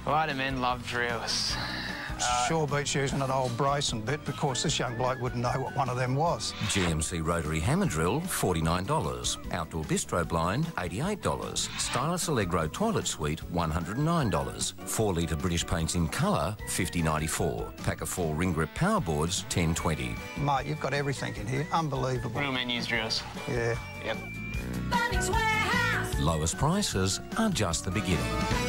A lot of men love drills. Sure beats using an old brace and bit. Of course, this young bloke wouldn't know what one of them was. GMC rotary hammer drill, $49. Outdoor bistro blind, $88. Stylus Allegro toilet suite, $109. 4 litre British paints in colour, $50.94. Pack of 4 ring grip power boards, $10.20. Mate, you've got everything in here. Unbelievable. Real men use drills. Yeah. Yep. Bunnings Warehouse. Lowest prices are just the beginning.